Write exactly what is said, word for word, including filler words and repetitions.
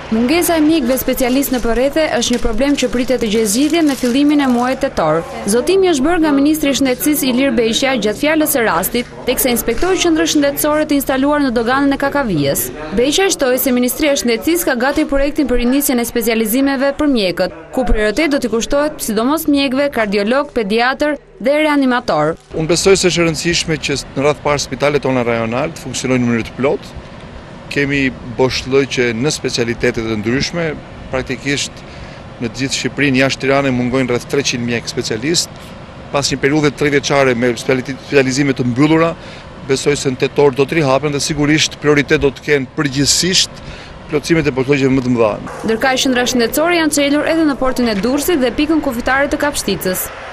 Mungesa e mjekëve specialistë në përrethe është një problem që pritet të gjejë zgjidhje me fillimin e muajit tetor. Zotimi është bërë nga Ministri i Shëndetësisë Ilir Beqja gjatë fjalës së rastit, teksa inspektori qendrës shëndetësore të instaluar në doganën e Kakavijës. Beqja shtoi se Ministria e Shëndetësisë ka gati projektin për rinisjen e specializimeve për mjekët, ku prioritet do t'i kushtohet sidomos mjekëve, kardiolog, pediatër dhe reanimator. Unë besoj se është e rëndësishme që në radh parë spitalet tona rajonale të funksionojnë në mënyrë të plotë. Kemi boshllëqe në specialitetet e ndryshme, praktikisht në të gjithë Shqipërinë jashtë Tiranës mungojnë rreth treqind mjek specialistë. Pas një periudhe tre vjeçare me specializime të mbyllura, besoj se në tetor do të rihapen dhe sigurisht prioritet do të kenë përgjithsisht plotësimet e boshllëqeve më të mëdha. Ndërkaq qendra shëndetësore janë çelur edhe në portin e Durrësit dhe pikën kufitare të Kapshticës.